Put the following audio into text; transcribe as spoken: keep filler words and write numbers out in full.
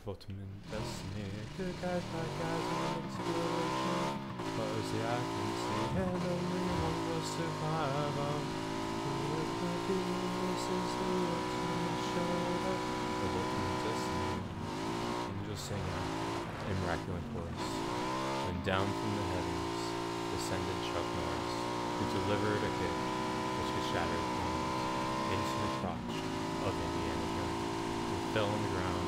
ultimate destiny. Good guys, bad guys, in the situation. But see, I can see, and only one will survive. This is the ultimate showdown. The ultimate destiny. Angels sing out in miraculous chorus. When down from the heavens descended Chuck Norris, who delivered a kick which could shatter thrones into the crotch of Indiana Jones, who fell on the ground